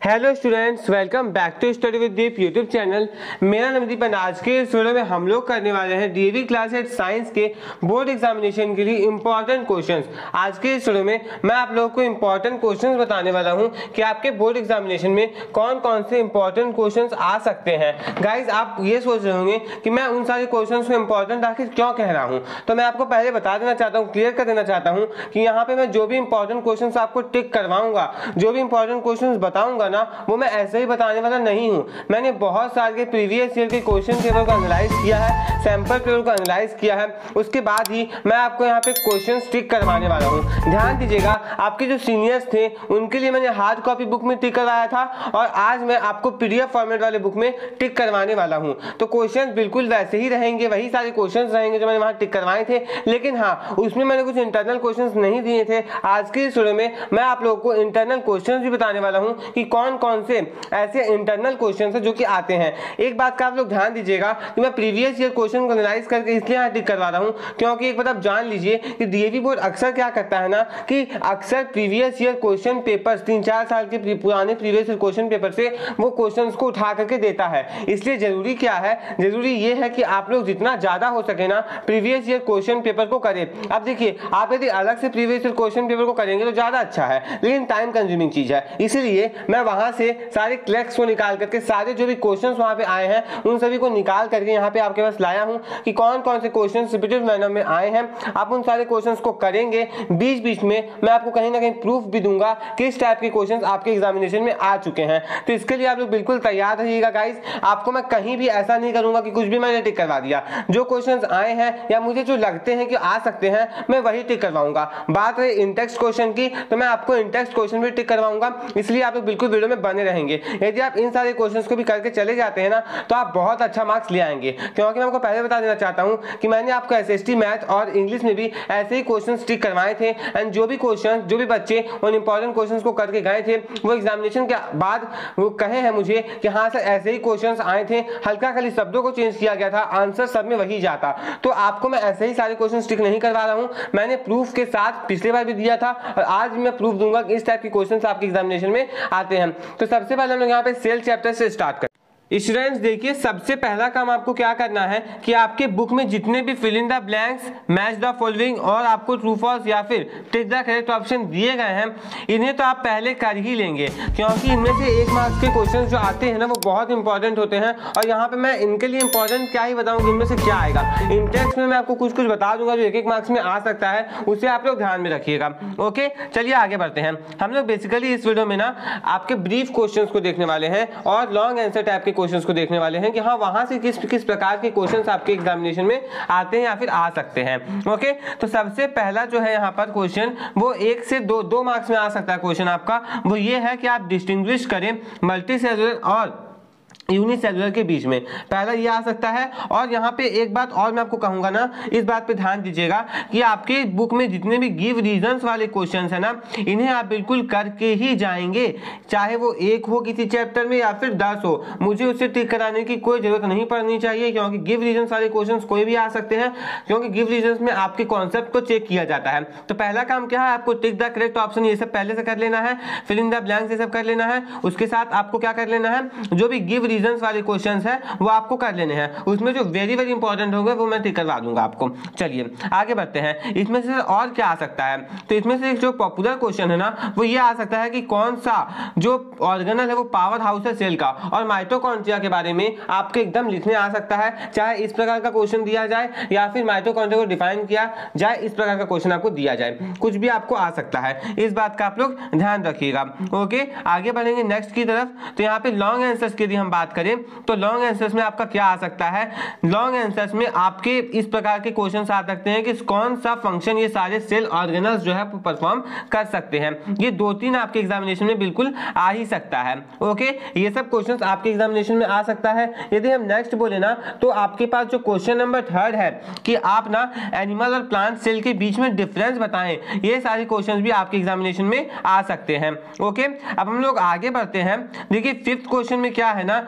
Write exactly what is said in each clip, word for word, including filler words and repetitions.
Hello students, welcome back to study with Deep YouTube channel. मेरा नाम दीपन। आज के इस वीडियो में हम लोग करने वाले हैं डीएवी क्लास एट साइंस के बोर्ड एग्जामिनेशन के लिए इंपॉर्टेंट क्वेश्चंस। आज के इस वीडियो में मैं आप लोगों को इंपॉर्टेंट क्वेश्चंस बताने वाला हूं कि आपके बोर्ड एग्जामिनेशन में कौन कौन से इंपॉर्टेंट क्वेश्चंस आ सकते हैं। गाइज, आप ये सोच रहे होंगे कि मैं उन सारे क्वेश्चन को इंपॉर्टेंट आखिर क्यों कह रहा हूँ, तो मैं आपको पहले बता देना चाहता हूँ, क्लियर कर देना चाहता हूँ कि यहाँ पे मैं जो भी इंपॉर्टेंट क्वेश्चन आपको टिक करवाऊंगा, जो भी इंपॉर्टेंट क्वेश्चन बताऊंगा ना, वो मैं ऐसे ही बताने वाला नहीं हूं। मैंने बहुत साल के प्रीवियस ईयर के क्वेश्चन पेपर को एनालाइज किया है, सैंपल पेपर को एनालाइज किया है, उसके बाद ही मैं आपको यहाँ पे क्वेश्चन टिक करवाने वाला हूं। ध्यान दीजिएगा, आपके जो सीनियर्स थे उनके लिए मैंने हार्ड कॉपी बुक में टिक करवाया था और आज मैं आपको पीडीएफ फॉर्मेट वाले बुक में टिक करवाने वाला हूं। तो क्वेश्चन बिल्कुल वैसे ही रहेंगे, वही सारे क्वेश्चन रहेंगे जो मैंने वहां टिक करवाए थे, लेकिन हाँ, उसमें मैंने कुछ इंटरनल क्वेश्चन नहीं दिए थे। आज के इस वीडियो में मैं आप लोगों को इंटरनल क्वेश्चन भी बताने वाला हूँ कि कौन कौन से ऐसे इंटरनल क्वेश्चन है जो कि आते हैं। एक बात का आप लोग ध्यान दीजिएगा कि मैं प्रीवियस ईयर क्वेश्चन को एनालाइज करके इसलिए यहाँ टिक करवा रहा हूँ क्योंकि एक बात आप जान लीजिए कि डीएवी बोर्ड अक्सर क्या करता है ना, कि अक्सर प्रीवियस ईयर क्वेश्चन पेपर्स, तीन चार साल के पुराने प्रीवियस ईयर क्वेश्चन पेपर से वो क्वेश्चंस को उठा करके देता है। इसलिए जरूरी क्या है, जरूरी ये है कि आप लोग जितना ज्यादा हो सके ना प्रीवियस ईयर क्वेश्चन पेपर को करें। अब देखिए, आप यदि अलग से प्रीवियस ईयर क्वेश्चन पेपर को करेंगे तो ज्यादा अच्छा है, लेकिन टाइम कंज्यूमिंग चीज है। इसीलिए मैं वहां से सारे क्लैक्स को निकाल करके, सारे जो भी क्वेश्चंस वहां पे आए हैं उन सभी को निकाल करके यहाँ पे आपके पास लाया हूं कि कौन कौन से क्वेश्चंस रिपीटेड मैनर में आए हैं। आप उन सारे क्वेश्चंस को करेंगे, बीच बीच में मैं आपको कहीं ना कहीं प्रूफ भी दूंगा किस टाइप के क्वेश्चंस आपके एग्जामिनेशन में आ चुके हैं। तो इसके लिए आप लोग बिल्कुल तैयार रहिएगा गाइस। आपको मैं कहीं भी ऐसा नहीं करूंगा कि कुछ भी मैंने टिक करवा दिया। जो क्वेश्चंस आए हैं या मुझे जो लगते हैं कि आ सकते हैं, मैं वही टिक करवाऊंगा। बात रही इंटेक्स्ट क्वेश्चन की, तो मैं आपको इंटेक्स्ट क्वेश्चन भी टिक करवाऊंगा, इसलिए आप लोग बिल्कुल वीडियो में बने रहेंगे। यदि आप इन सारे क्वेश्चंस को भी करके चले जाते हैं ना, तो आप बहुत अच्छा मार्क्स ले आएंगे। क्योंकि मैं आपको पहले बता देना चाहता हूं कि मैंने आपको एसएसटी मैथ और इंग्लिश में भी ऐसे ही क्वेश्चंस टिक करवाए थे। एंड जो भी क्वेश्चन, जो भी बच्चे उन इंपॉर्टेंट क्वेश्चंस को करके गए थे, वो एग्जामिनेशन के बाद वो कहे हैं मुझे कि हाँ सर, ऐसे ही क्वेश्चंस आए थे, हल्का खाली शब्दों को चेंज किया गया था, आंसर सब में वही जाता। तो आपको मैं ऐसे ही सारे क्वेश्चन टिक नहीं करवा रहा हूँ, मैंने प्रूफ के साथ पिछले बार भी दिया था और आज मैं प्रूफ दूंगा कि इस टाइप के क्वेश्चन आपके एग्जामिनेशन में आते हैं। तो सबसे पहले हम लोग यहाँ पे सेल चैप्टर से स्टार्ट करें। स्टूडेंट्स देखिए, सबसे पहला काम आपको क्या करना है कि आपके बुक में जितने भी fill in the blanks, match the following और आपको ट्रू फॉल्स या फिर टिक द करेक्ट ऑप्शन दिए गए हैं, इन्हें तो आप पहले कर ही लेंगे क्योंकि इनमें से एक मार्क्स के क्वेश्चन जो आते हैं ना, वो बहुत इंपॉर्टेंट होते हैं। और यहाँ पे मैं इनके लिए इंपॉर्टेंट क्या ही बताऊँ, इनमें से क्या आएगा। इंटेक्स्ट में मैं आपको कुछ कुछ बता दूंगा जो एक एक मार्क्स में आ सकता है, उसे आप लोग ध्यान में रखिएगा। ओके, चलिए आगे बढ़ते हैं। हम लोग बेसिकली इस वीडियो में ना आपके ब्रीफ क्वेश्चन को देखने वाले हैं और लॉन्ग आंसर टाइप के क्वेश्चंस को देखने वाले हैं कि हाँ, वहां से किस किस प्रकार के क्वेश्चंस आपके एग्जामिनेशन में आते हैं या फिर आ सकते हैं। ओके, तो सबसे पहला जो है यहाँ पर क्वेश्चन, वो एक से दो दो मार्क्स में आ सकता है क्वेश्चन आपका। वो ये है कि आप डिस्टिंग्विश करें मल्टी सेलुलर और यूनिसेलुलर के बीच में। पहला ये आ सकता है। और यहाँ पे एक बात और मैं आपको कहूंगा ना, इस बात पे ध्यान दीजिएगा कि आपके बुक में जितने भी गिव रीजंस वाले क्वेश्चंस है ना, इन्हें आप बिल्कुल करके ही जाएंगे, चाहे वो एक हो किसी चैप्टर में या फिर दस हो। मुझे उससे टिक कराने की कोई जरूरत नहीं पड़नी चाहिए क्योंकि गिव रीजंस वाले क्वेश्चंस कोई भी आ सकते हैं, क्योंकि गिव रीजंस में आपके कॉन्सेप्ट को चेक किया जाता है। तो पहला काम क्या है, आपको टिक द करेक्ट ऑप्शन ये सब पहले से कर लेना है, फिल इन द ब्लैंक्स ये सब कर लेना है। उसके साथ आपको क्या कर लेना है, जो भी गिव रीजंस वाले क्वेश्चंस हैं वो आपको कर लेने हैं। उसमें जो वेरी वेरी इंपॉर्टेंट होंगे वो मैं टिक करवा दूंगा आपको। चलिए आगे बढ़ते हैं। इसमें से और क्या आ सकता है, तो इसमें से जो पॉपुलर क्वेश्चन है ना, वो ये आ सकता है कि कौन सा जो ऑर्गेनल है वो पावर हाउस है सेल का, और माइटोकॉन्ड्रिया के बारे में आपके एकदम लिखने आ सकता है। चाहे इस प्रकार का क्वेश्चन दिया जाए या फिर माइटोकॉन्ड्रिया को डिफाइन किया जाए, इस प्रकार का क्वेश्चन आपको दिया जाए, कुछ भी आपको आ सकता है। इस बात का आप लोग ध्यान रखिएगा। ओके, आगे बढ़ेंगे नेक्स्ट की तरफ। तो यहाँ पे लॉन्ग आंसर्स की यदि हम बात करें तो लॉन्ग आंसर्स में आपका क्या आ सकता है, लॉन्ग आंसर्स में आपके इस प्रकार के क्वेश्चंस आ सकते हैं कि कौन सा फंक्शन ये सारे सेल ऑर्गेनल्स जो है परफॉर्म कर सकते हैं। ये दो तीन आपके एग्जामिनेशन में बिल्कुल आ ही सकता है। ओके, ये सब क्वेश्चंस आपके एग्जामिनेशन में आ सकता है। यदि हम नेक्स्ट बोले ना, तो आपके पास जो क्वेश्चन नंबर थर्ड है कि आप ना एनिमल और प्लांट सेल के बीच में डिफरेंस बताएं, ये सारे क्वेश्चंस भी आपके एग्जामिनेशन में आ सकते हैं। ओके, अब हम लोग आगे बढ़ते हैं। देखिए फिफ्थ क्वेश्चन में क्या है ना,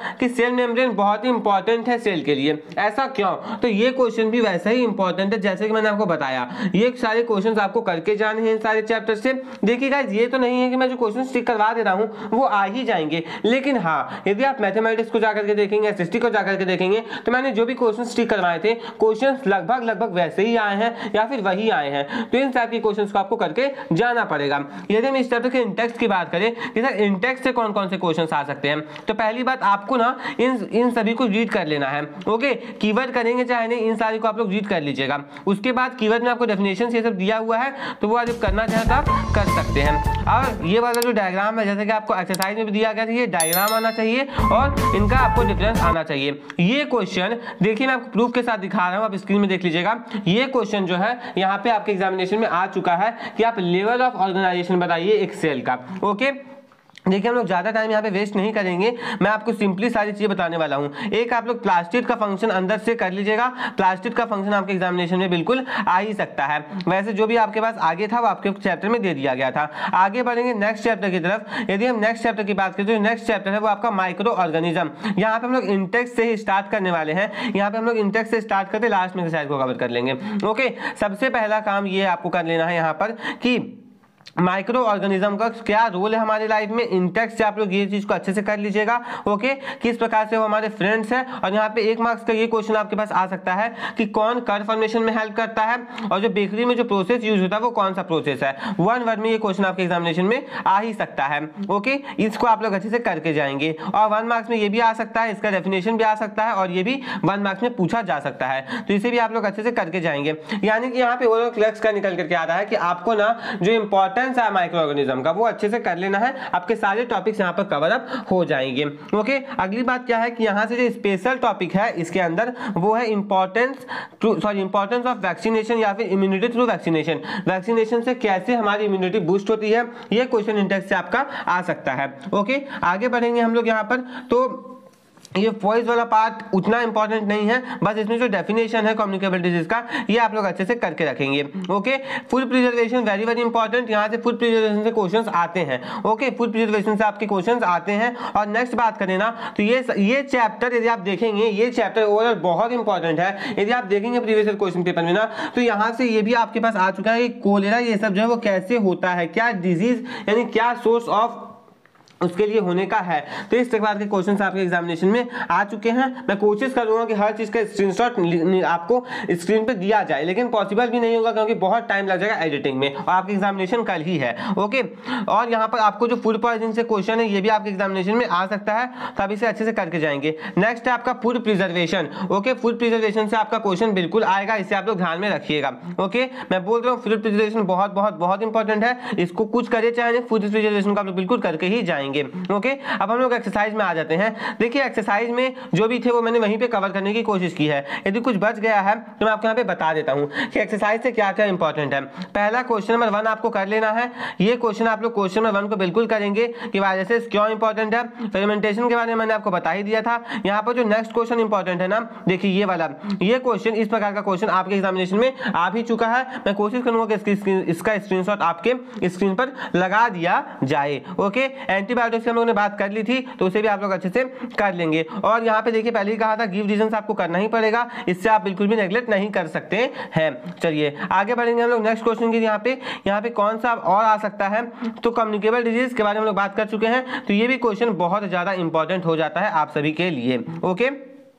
कि सेल मेम्ब्रेन बहुत ही इंपॉर्टेंट है सेल के लिए, ऐसा क्यों? तो ये क्वेश्चन भी वैसा ही इंपॉर्टेंट है जैसे कि मैंने आपको बताया। ये सारे क्वेश्चंस आपको करके जाने हैं इन सारे चैप्टर से। देखिए गाइस, ये तो नहीं है कि मैं जो क्वेश्चन स्टिक करवा दे रहा हूँ वो आ ही जाएंगे, लेकिन हाँ यदि आप मैथमेटिक्स को जाकर के देखेंगे, एसएसटी को जाकर के देखेंगे, तो मैंने जो भी क्वेश्चन स्टिक करवाए थे क्वेश्चन लगभग लगभग वैसे ही आए हैं या फिर वही आए हैं। तो इन टाइप के क्वेश्चन को आपको करके जाना पड़ेगा। यदि हम इस चैप्टर के इंटेक्स्ट की बात करें कि सर इंटेक्स्ट से कौन कौन से क्वेश्चन आ सकते हैं, तो पहली बात आपको ना इन इन सभी को रीड कर लेना है। ओके, कीवर्ड करेंगे चाहे नहीं, इन सारी को आप लोग रीड कर लीजिएगा। उसके बाद कीवर्ड में आपको डेफिनेशन ये सब दिया हुआ है, तो वो आप करना चाहे तो आप कर सकते हैं। और ये वाला जो डायग्राम है, जैसे कि आपको एक्सरसाइज में भी दिया गया था, ये डायग्राम आना चाहिए और इनका आपको डिफरेंस आना चाहिए। ये क्वेश्चन देखिए मैं आपको प्रूफ के साथ दिखा रहा हूँ, आप स्क्रीन में देख लीजिएगा। ये क्वेश्चन जो है यहाँ पे आपके एग्जामिनेशन में आ चुका है कि आप लेवल ऑफ ऑर्गेनाइजेशन बताइए एक सेल का। ओके, देखिए हम लोग ज़्यादा टाइम यहाँ पे वेस्ट नहीं करेंगे, मैं आपको सिंपली सारी चीज़ें बताने वाला हूँ। एक आप लोग प्लास्टिड का फंक्शन अंदर से कर लीजिएगा। प्लास्टिड का फंक्शन आपके एग्जामिनेशन में बिल्कुल आ ही सकता है। वैसे जो भी आपके पास आगे था वो आपके चैप्टर में दे दिया गया था। आगे बढ़ेंगे नेक्स्ट चैप्टर की तरफ। यदि हम नेक्स्ट चैप्टर की बात करें तो नेक्स्ट चैप्टर है वो आपका माइक्रो ऑर्गेनिज्म। यहाँ पे हम लोग इंटेक्स से ही स्टार्ट करने वाले हैं। यहाँ पे हम लोग इंटेक्स से स्टार्ट करते लास्ट में एक्सरसाइज को कवर कर लेंगे। ओके, सबसे पहला काम ये आपको कर लेना है यहाँ पर कि माइक्रो ऑर्गेनिज्म का क्या रोल है हमारे लाइफ में। इंटेक्स से आप लोग ये चीज को अच्छे से कर लीजिएगा। ओके, किस प्रकार से वो हमारे फ्रेंड्स हैं। और यहाँ पे एक मार्क्स का ये क्वेश्चन आपके पास आ सकता है कि कौन कर्व फॉर्मेशन में हेल्प करता है और जो बेकरी में जो प्रोसेस यूज होता है वो कौन सा प्रोसेस है। वन वर्ड में ये क्वेश्चन आपके एग्जामिनेशन में आ ही सकता है। ओके, इसको आप लोग अच्छे से करके जाएंगे। और वन मार्क्स में ये भी आ सकता है, इसका डेफिनेशन भी आ सकता है और ये भी वन मार्क्स में पूछा जा सकता है, तो इसे भी आप लोग अच्छे से करके जाएंगे। यानी कि यहाँ पे ओवरऑल क्लैक्स का निकल करके आ रहा है कि आपको ना जो इंपॉर्टेंस है माइक्रो ऑर्गेनिज्म का वो अच्छे से कर लेना है। आपके सारे टॉपिक्स यहाँ पर कवर अप हो जाएंगे। ओके, अगली बात क्या है कि यहाँ से जो स्पेशल टॉपिक है इसके अंदर वो है importance sorry importance of vaccination या फिर इम्यूनिटी थ्रू वैक्सीनेशन। वैक्सीनेशन से कैसे हमारी इम्यूनिटी बूस्ट होती है, ये क्वेश्चन इंटेक्स से आपका आ सकता है। ओके, आगे बढ़ेंगे हम लोग यहाँ पर। तो ये वॉइस वाला पार्ट उतना इंपॉर्टेंट नहीं है, बस इसमें जो डेफिनेशन है कम्युनिकेबल डिजीज का ये आप लोग अच्छे से करके रखेंगे। Okay, food preservation very very important. यहाँ से फूड प्रिजर्वेशन से क्वेश्चंस आते हैं। ओके, फूड प्रिजर्वेशन से आपके क्वेश्चंस आते हैं। और नेक्स्ट बात करें ना तो ये ये चैप्टर यदि आप देखेंगे, ये चैप्टर ओवरऑल बहुत इंपॉर्टेंट है। यदि आप देखेंगे प्रीवियस ईयर क्वेश्चन पेपर में ना, तो यहाँ से ये भी आपके पास आ चुका है कि कोलेरा ये सब जो है वो कैसे होता है, क्या डिजीज यानी क्या सोर्स ऑफ उसके लिए होने का है। तो इस प्रकार के क्वेश्चंस आपके एग्जामिनेशन में आ चुके हैं। मैं कोशिश करूंगा कि हर चीज का स्क्रीनशॉट आपको स्क्रीन पे दिया जाए, लेकिन पॉसिबल भी नहीं होगा क्योंकि बहुत टाइम लग जाएगा एडिटिंग में और आपके एग्जामिनेशन कल ही है। ओके, और यहाँ पर आपको जो फूड पॉइजनिंग से क्वेश्चन है ये भी आपके एग्जामिनेशन में आ सकता है, तो आप इसे अच्छे से करके जाएंगे। नेक्स्ट है आपका food preservation. Okay, food preservation से आपका क्वेश्चन बिल्कुल आएगा, इसे आप लोग ध्यान में रखिएगा। ओके, मैं बोल रहा हूँ फूड प्रिजर्वेशन बहुत बहुत बहुत इंपॉर्टेंट है। इसको कुछ करे चाहे नहीं, फूड प्रिजर्वेशन को आप लोग बिल्कुल करके ही जाएंगे। ओके, अब हम लोग एक्सरसाइज में आ जाते हैं। देखिए एक्सरसाइज में जो भी थे वो मैंने वहीं पे कवर करने की कोशिश की है। यदि कुछ बच गया है तो मैं आपको यहाँ पे बता देता हूँ कि एक्सरसाइज से क्या क्या इंपॉर्टेंट है। पहला क्वेश्चन नंबर वन आपको कर लेना है। ये क्वेश्चन आप लोग क्वेश्चन नंबर वन को बिल्कुल करेंगे कि वायरसेस क्यों इंपॉर्टेंट है। फेर्मेंटेशन के बारे में मैंने आपको बता ही दिया था। यहाँ पर जो नेक्स्ट क्वेश्चन इंपॉर्टेंट है ना, देखिए ये वाला, ये क्वेश्चन इस प्रकार का क्वेश्चन आपके एग्जामिनेशन में आ भी चुका है। मैं कोशिश करूंगा कि इसका स्क्रीनशॉट आपके स्क्रीन पर लगा दिया जाए। ओके, एंटीबायोटिक्स हम लोगों ने बात कर ली थी, तो उसे भी आप लोग अच्छे से कर लेंगे। और यहाँ पे देखिए पहले ही कहा था गिव रीजंस आपको करना ही पड़ेगा, इससे आप बिल्कुल भी नेगलेक्ट नहीं कर सकते हैं। चलिए आगे बढ़ेंगे हम लोग नेक्स्ट क्वेश्चन की। यहाँ पे यहाँ पे कौन सा और आ सकता है, तो कम्युनिकेबल डिजीज के बारे में हम लोग बात कर चुके हैं, तो ये भी क्वेश्चन बहुत ज्यादा इंपॉर्टेंट हो जाता है आप सभी के लिए। ओके,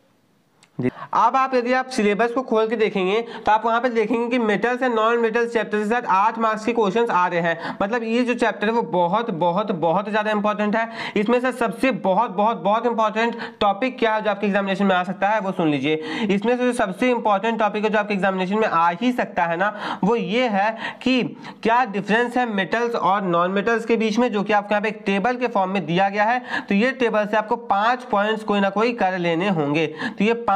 अब आप यदि आप सिलेबस को खोल के देखेंगे तो आप वहां पे देखेंगे कि metals and non metals chapter के साथ आठ मार्क्स के क्वेश्चंस आ रहे हैं। मतलब ये जो चैप्टर है वो बहुत बहुत बहुत ज्यादा इंपॉर्टेंट है। इसमें से सबसे बहुत बहुत बहुत इंपॉर्टेंट टॉपिक क्या है जो आपके एग्जामिनेशन में आ सकता है वो सुन लीजिए। इसमें से जो सबसे इंपॉर्टेंट टॉपिक है जो आपके एग्जामिनेशन में आ ही सकता है ना, वो ये है कि क्या डिफरेंस है मेटल्स और नॉन मेटल्स के बीच में, जो कि आपको यहाँ पे एक टेबल के फॉर्म में दिया गया है। तो ये टेबल से आपको पांच पॉइंट्स कोई ना कोई कर लेने होंगे। तो ये पांच पॉइंट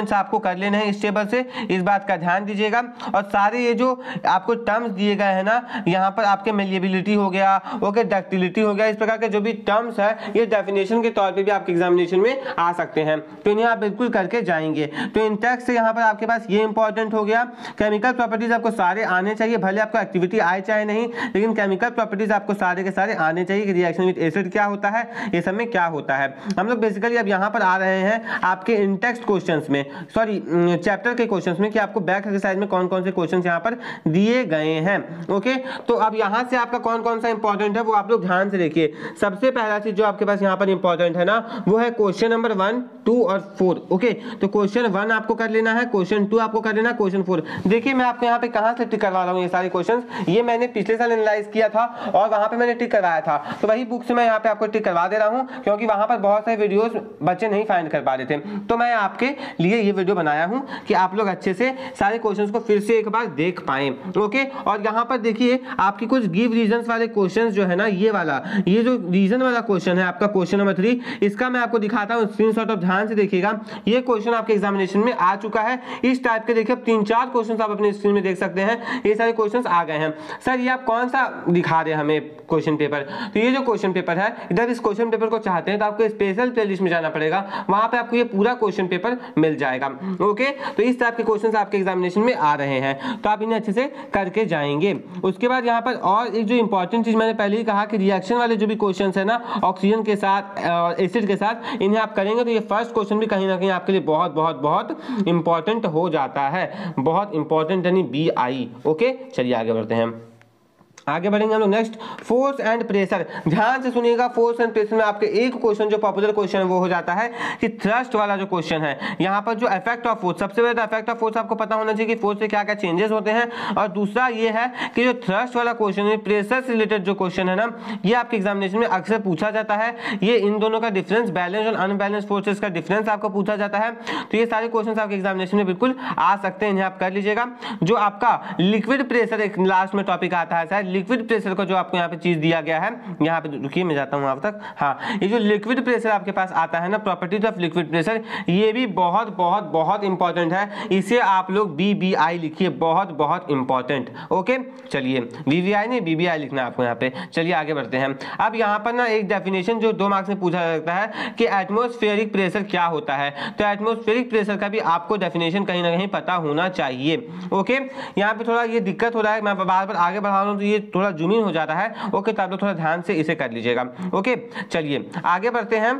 क्वेश्चंस आपको कर लेने हैं इस टेबल से, इस बात का ध्यान दीजिएगा। और सारे ये जो आपको टर्म्स दिए गए हैं ना, यहाँ पर आपके मेलिएबिलिटी हो गया, ओके, डक्टिलिटी हो गया, इस प्रकार के जो भी टर्म्स है ये डेफिनेशन के तौर पे भी आपके एग्जामिनेशन में आ सकते हैं, तो इन्हें आप बिल्कुल करके जाएंगे। तो इंटेक्स से यहाँ पर आपके पास ये इंपॉर्टेंट हो गया। केमिकल प्रॉपर्टीज आपको सारे आने चाहिए, भले आपको एक्टिविटी आए चाहे नहीं, लेकिन केमिकल प्रॉपर्टीज आपको सारे के सारे आने चाहिए कि रिएक्शन विद एसिड क्या होता है, ये सब में क्या होता है। हम लोग बेसिकली अब यहाँ पर आ रहे हैं आपके इंटेक्स्ट क्वेश्चंस में, सॉरी चैप्टर के क्वेश्चंस में, कि आपको बैक एक्सरसाइज में कौन कौन से क्वेश्चंस यहाँ पर दिए गए हैं। ओके, तो अब यहाँ से आपका कौन कौन सा इंपॉर्टेंट है वो आप लोग ध्यान से देखिए। सबसे पहला चीज जो आपके पास यहाँ पर इंपॉर्टेंट है ना, वो है क्वेश्चन नंबर वन, टू और फोर। ओके, तो क्वेश्चन वन आपको कर लेना है, क्वेश्चन टू आपको कर लेना है, क्वेश्चन फोर। देखिए मैं आपको यहाँ पे कहाँ से टिक करवा रहा हूँ ये सारे क्वेश्चंस, ये मैंने पिछले साल एनालाइज किया था और वहां पे मैंने टिक करवाया था, तो वही बुक से मैं यहाँ पे आपको टिक करवा दे रहा हूँ, क्योंकि वहां पर बहुत सारे वीडियोस बच्चे नहीं फाइंड कर पा रहे थे, तो मैं आपके लिए ये वीडियो बनाया हूँ कि आप लोग अच्छे से सारे क्वेश्चंस को फिर से एक बार देख पाए। ओके, और यहाँ पर देखिए आपकी कुछ गिव रीजंस वाले क्वेश्चंस जो है ना, ये वाला, ये जो रीजन वाला क्वेश्चन है आपका क्वेश्चन नंबर थ्री, इसका मैं आपको दिखाता हूँ, स्क्रीनशॉट आप ध्यान से देखिएगा। ये क्वेश्चन आपके एग्जामिनेशन में आ चुका है, इस टाइप के देखिए तीन चार क्वेश्चन आप अपने स्क्रीन में देख सकते हैं, ये सारे क्वेश्चन आ गए हैं। सर ये आप कौन सा दिखा रहे हैं हमें क्वेश्चन पेपर, तो ये जो क्वेश्चन पेपर है, इधर इस क्वेश्चन पेपर को चाहते हैं तो आपको स्पेशल प्लेलिस्ट में जाना पड़ेगा, वहां पे आपको ये पूरा क्वेश्चन पेपर मिल जाएगा। ओके, तो इस टाइप के क्वेश्चंस आपके एग्जामिनेशन में आ रहे हैं, तो आप इन्हें अच्छे से करके जाएंगे। उसके बाद यहाँ पर और एक जो इंपॉर्टेंट चीज मैंने पहले ही कहा कि रिएक्शन वाले जो भी क्वेश्चन है ना, ऑक्सीजन के साथ और एसिड के साथ, इन्हें आप करेंगे तो ये फर्स्ट क्वेश्चन भी कहीं ना कहीं आपके लिए बहुत बहुत बहुत इंपॉर्टेंट हो जाता है, बहुत इंपॉर्टेंट यानी बी आई। ओके, चलिए आगे बढ़ते हैं, आगे बढ़ेंगे हम लोग नेक्स्ट, फोर्स एंड प्रेशर। ध्यान से सुनिएगा, फोर्स एंड प्रेशर में आपके एक क्वेश्चन जो पॉपुलर क्वेश्चन है वो हो जाता है कि थ्रस्ट वाला जो क्वेश्चन है, यहाँ पर जो इफेक्ट ऑफ फोर्स, सबसे पहले इफेक्ट ऑफ फोर्स आपको पता होना चाहिए कि फोर्स से क्या क्या चेंजेस होते हैं, और दूसरा ये है कि जो थ्रस्ट वाला क्वेश्चन है, प्रेशर से रिलेटेड जो क्वेश्चन है ना, ये आपके एग्जामिनेशन में अक्सर पूछा जाता है। ये इन दोनों का डिफरेंस, बैलेंस और अनबैलेंस फोर्सेस का डिफरेंस आपको पूछा जाता है, तो ये सारे क्वेश्चन आपके एग्जामिनेशन में बिल्कुल आ सकते हैं, इन्हें आप कर लीजिएगा। जो आपका लिक्विड प्रेशर, एक लास्ट में टॉपिक आता है शायद, लिक्विड प्रेशर का आपको यहाँ पे चीज दिया गया है, यहाँ पे रुकिए मैं जाता हूँ आप तक। हाँ, ये जो लिक्विड प्रेशर आपके पास आता है ना, प्रॉपर्टीज ऑफ लिक्विड प्रेशर, ये भी बहुत बहुत बहुत इंपॉर्टेंट है, इसे आप लोग बी बी आई लिखिए, बहुत बहुत इंपॉर्टेंट। ओके, चलिए वी वी आई नहीं बी बी आई लिखना है आपको यहाँ पे। चलिए आगे बढ़ते हैं। अब यहाँ पर ना एक डेफिनेशन जो दो मार्क्स में पूछा जाता है कि एटमॉस्फेरिक प्रेशर क्या होता है, तो एटमॉस्फेरिक प्रेशर का भी आपको डेफिनेशन कहीं ना कहीं पता होना चाहिए। ओके, यहाँ पे थोड़ा ये दिक्कत हो रहा है, मैं बार बार आगे बढ़ा रहा हूँ तो ये थोड़ा जूम इन हो जाता है। ओके, तो आप लोग थोड़ा ध्यान से इसे कर लीजिएगा। ओके, चलिए आगे बढ़ते हैं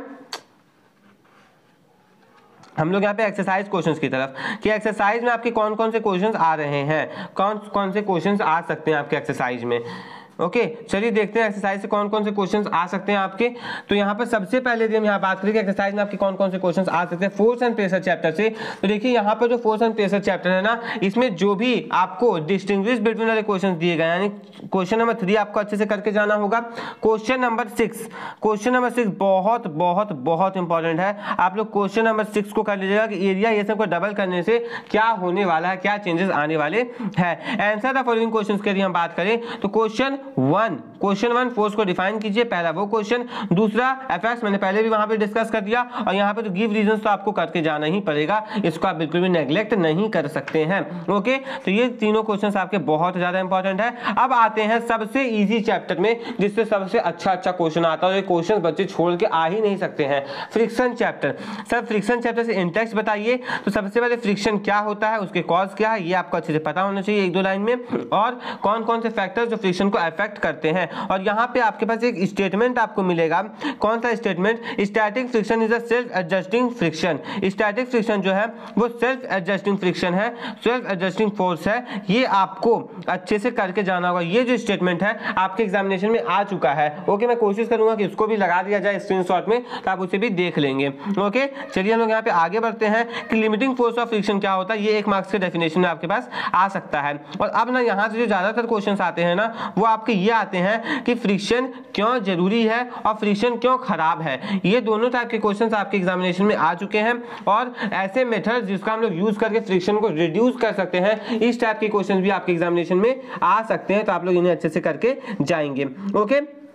हम लोग यहाँ पे एक्सरसाइज क्वेश्चंस की तरफ, कि एक्सरसाइज में आपके कौन कौन से क्वेश्चंस आ रहे हैं, कौन कौन से क्वेश्चंस आ सकते हैं आपके एक्सरसाइज में। ओके okay, चलिए देखते हैं एक्सरसाइज से कौन कौन से क्वेश्चंस आ सकते हैं आपके। तो यहाँ पर सबसे पहले हम यहाँ बात करेंगे एक्सरसाइज में आपके कौन कौन से क्वेश्चंस आ सकते हैं फोर्स एंड प्रेशर चैप्टर से। तो देखिए यहाँ पर जो फोर्स एंड प्रेशर चैप्टर है ना, इसमें जो भी आपको डिस्टिंग्विश बिटवीन वाले क्वेश्चन दिए गए, यानी क्वेश्चन नंबर थ्री आपको अच्छे से करके जाना होगा। Question number six, question number six बहुत बहुत बहुत इंपॉर्टेंट है, आप लोग क्वेश्चन नंबर सिक्स को कर लीजिएगा कि एरिया ये सब को डबल करने से क्या होने वाला है, क्या चेंजेस आने वाले हैं। आंसर द फॉलोइंग क्वेश्चंस की यदि हम बात करें तो question one, question one force को डिफाइन कीजिए, पहला वो क्वेश्चन। दूसरा इफेक्ट्स मैंने पहले भी वहां पे डिस्कस कर दिया, और यहाँ पे तो गिव रीजंस तो आपको करके जाना ही पड़ेगा, इसको आप बिल्कुल भी नेग्लेक्ट नहीं कर सकते हैं। ओके, तो ये तीनों क्वेश्चंस आपके बहुत ज्यादा इंपॉर्टेंट है। अब आते हैं सबसे इजी चैप्टर में, जिससे सबसे अच्छा अच्छा क्वेश्चन आता है, ये क्वेश्चन बच्चे छोड़ के आ ही नहीं सकते हैं, friction chapter. Sir friction chapter से इंटेक्स बताइए, तो सबसे पहले फ्रिक्शन क्या होता है, उसके कॉज क्या है, ये आपको अच्छे से पता होना चाहिए एक दो लाइन में, और कौन कौन से फैक्टर्स जो फ्रिक्शन को अफेक्ट करते हैं। और यहाँ पे आपके पास एक स्टेटमेंट आपको मिलेगा, कौन सा statement, static friction is a self adjusting friction. Static friction जो है वो सेल्फ एडजस्टिंग फ्रिक्शन है, सेल्फ एडजस्टिंग फोर्स है, ये आपको अच्छे से करके जाना होगा। ये जो स्टेटमेंट है आपके एग्जामिनेशन में आ चुका है। ओके, मैं कोशिश करूंगा कि इसको भी लगा दिया जाए स्क्रीनशॉट में, तो आप उसे भी देख लेंगे। ओके, चलिए हम लोग यहाँ पे आगे बढ़ते हैं कि लिमिटिंग फोर्स ऑफ फ्रिक्शन क्या होता है, ये एक मार्क्स के डेफिनेशन में आपके पास आ सकता है। और अब ना यहाँ से जो ज्यादातर क्वेश्चन आते हैं ना, वो आपके ये आते हैं कि फ्रिक्शन क्यों जरूरी है और फ्रिक्शन क्यों खराब है। ये दोनों टाइप के क्वेश्चंस आपके एग्जामिनेशन में आ चुके हैं, और ऐसे मेथड जिसका हम लोग यूज करके फ्रिक्शन को रिड्यूस कर सकते हैं, इस टाइप के क्वेश्चंस भी आपके एग्जामिनेशन में आ सकते हैं, तो आप लोग इन्हें अच्छे से करके जाएंगे। ओके,